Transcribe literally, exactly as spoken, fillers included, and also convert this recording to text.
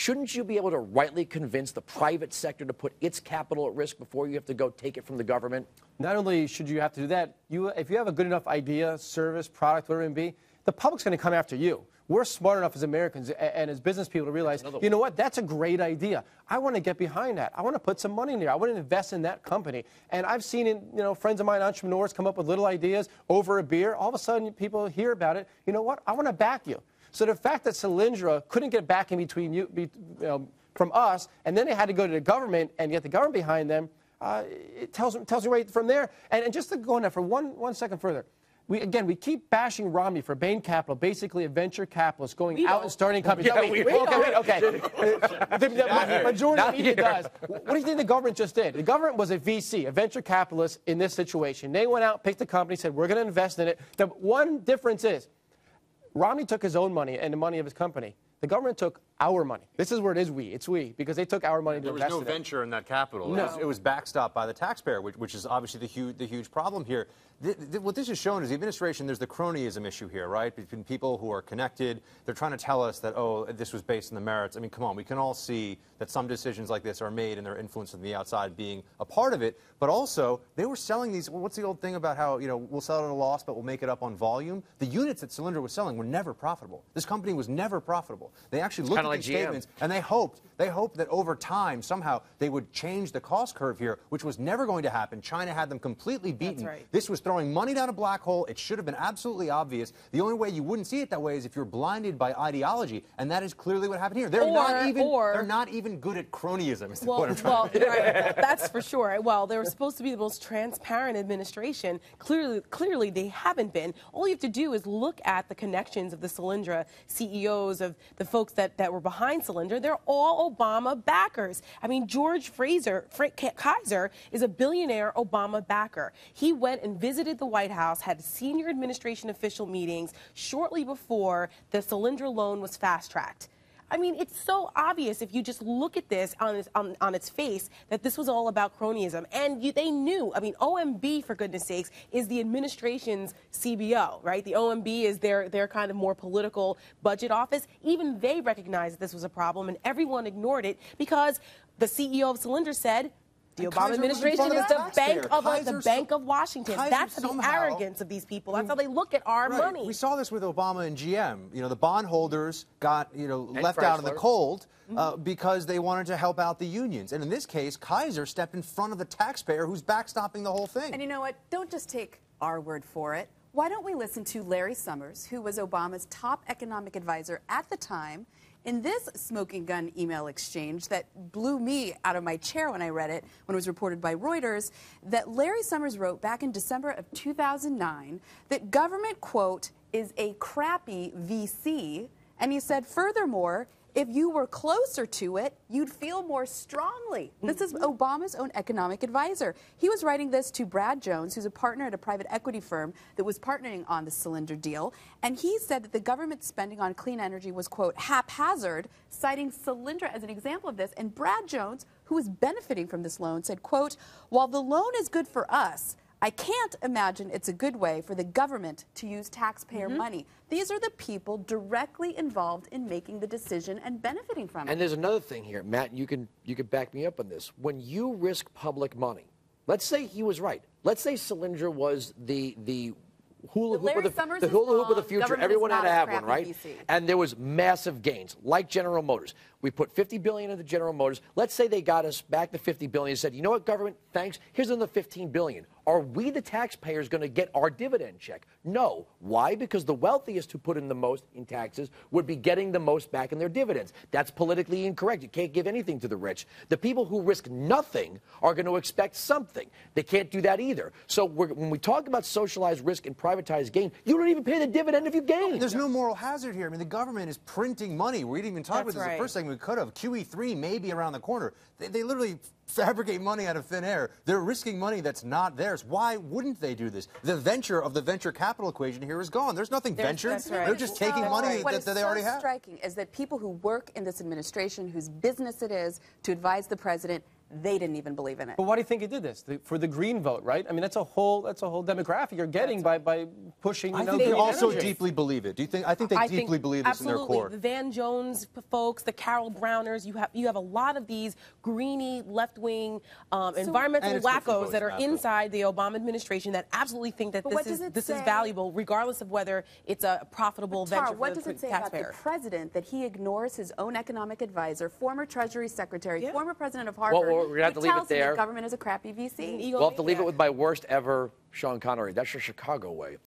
shouldn't you be able to rightly convince the private sector to put its capital at risk before you have to go take it from the government? Not only should you have to do that, you, if you have a good enough idea, service, product, whatever it may be, the public's going to come after you. We're smart enough as Americans and as business people to realize, you know what, that's a great idea. I want to get behind that. I want to put some money in there. I want to invest in that company. And I've seen, you know, friends of mine, entrepreneurs, come up with little ideas over a beer. All of a sudden, people hear about it. You know what? I want to back you. So the fact that Solyndra couldn't get backing between you, be, you know, from us, and then they had to go to the government and get the government behind them, uh, it tells, tells you right from there. And, and just to go on that for one, one second further. We, again, we keep bashing Romney for Bain Capital, basically a venture capitalist going we out don't. and starting companies. Yeah, no, we, we, we okay, okay. the, the, the majority of the media does. What do you think the government just did? The government was a V C, a venture capitalist in this situation. They went out, picked a company, said, we're going to invest in it. The one difference is Romney took his own money and the money of his company. The government took our money. This is where it is we. It's we, because they took our money to invest in it. There was no venture in that capital. No. It was, it was backstopped by the taxpayer, which, which is obviously the huge, the huge problem here. Th th what this has shown is the administration, there's the cronyism issue here, right? Between people who are connected. They're trying to tell us that, oh, this was based on the merits. I mean, come on, we can all see that some decisions like this are made and they're influenced from the outside being a part of it. But also, they were selling these, well, what's the old thing about how, you know, we'll sell it at a loss, but we'll make it up on volume? The units that Solyndra was selling were never profitable. This company was never profitable. They actually looked at like these G M. statements and they hoped, they hoped that over time, somehow, they would change the cost curve here, which was never going to happen. China had them completely beaten. That's right. This was throwing money down a black hole. It should have been absolutely obvious. The only way you wouldn't see it that way is if you're blinded by ideology, and that is clearly what happened here. They're Or- not even or- they're not even good at cronyism. Is the Well, point I'm trying well, to make. right, that's for sure. Well, they were supposed to be the most transparent administration. Clearly, clearly they haven't been. All you have to do is look at the connections of the Solyndra C E Os, of the folks that, that were behind Solyndra. They're all Obama backers. I mean, George Fraser, Frank Kaiser is a billionaire Obama backer. He went and visited the White House, had senior administration official meetings shortly before the Solyndra loan was fast-tracked. I mean, it's so obvious if you just look at this on its, on, on its face that this was all about cronyism. And you, they knew, I mean, O M B, for goodness sakes, is the administration's C B O, right? The O M B is their, their kind of more political budget office. Even they recognized that this was a problem, and everyone ignored it because the C E O of Solyndra said, the And Obama Kaiser was in administration front is of the the bank taxpayer. of uh, Kaiser the so- Bank of Washington. Kaiser That's the somehow- arrogance of these people. That's how they look at our Right. money. We saw this with Obama and G M. You know, the bondholders got, you know, And left out in the Chrysler. cold uh, because they wanted to help out the unions. And in this case, Kaiser stepped in front of the taxpayer who's backstopping the whole thing. And you know what? Don't just take our word for it. Why don't we listen to Larry Summers, who was Obama's top economic advisor at the time, in this smoking gun email exchange that blew me out of my chair when I read it, when it was reported by Reuters, that Larry Summers wrote back in December of two thousand nine that government, quote, is a crappy V C. And he said, furthermore, if you were closer to it, you'd feel more strongly. This is Obama's own economic advisor. He was writing this to Brad Jones, who's a partner at a private equity firm that was partnering on the Solyndra deal. And he said that the government's spending on clean energy was, quote, haphazard, citing Solyndra as an example of this. And Brad Jones, who is benefiting from this loan, said, quote, while the loan is good for us, I can't imagine it's a good way for the government to use taxpayer mm-hmm. money. These are the people directly involved in making the decision and benefiting from it. And there's another thing here, Matt, you can, you can back me up on this. When you risk public money, let's say he was right. Let's say Solyndra was the, the hula hoop of the, the hula hoop of the future. Everyone had to have one, right? V C. And there was massive gains, like General Motors. We put fifty billion dollars into General Motors. Let's say they got us back to fifty billion dollars and said, you know what, government, thanks. Here's another fifteen billion dollars. Are we, the taxpayers, going to get our dividend check? No. Why? Because the wealthiest who put in the most in taxes would be getting the most back in their dividends. That's politically incorrect. You can't give anything to the rich. The people who risk nothing are going to expect something. They can't do that either. So we're, when we talk about socialized risk and privatized gain, you don't even pay the dividend if you gain. There's no moral hazard here. I mean, the government is printing money. We didn't even talk That's about this right. the first thing we could have. Q E three may be around the corner. They, they literally fabricate money out of thin air. They're risking money that's not theirs. Why wouldn't they do this? The venture of the venture capital equation here is gone. There's nothing There's, ventured. that's right. They're just taking So, money what that, is that they so already have. striking is that people who work in this administration, whose business it is to advise the president, they didn't even believe in it. But why do you think he did this? The, for the green vote, right? I mean, that's a whole that's a whole demographic you're getting by, by pushing. You I know, think they green also energy. deeply believe it. Do you think? I think they I deeply think believe this absolutely. in their core. The Van Jones folks, the Carol Browners, you have you have a lot of these greeny, left-wing, um, environmental And it's good for wackos votes, that are naturally. inside the Obama administration that absolutely think that But what this is does it this is say- valuable, regardless of whether it's a profitable Tara, venture what for does the it say taxpayer. about the president that he ignores his own economic advisor, former Treasury Secretary, Yeah. former president of Harvard, Well, we're gonna have who to leave it tells him there. that government is a crappy V C? Ego We'll have to leave it maniac. with my worst ever Sean Connery. That's your Chicago way.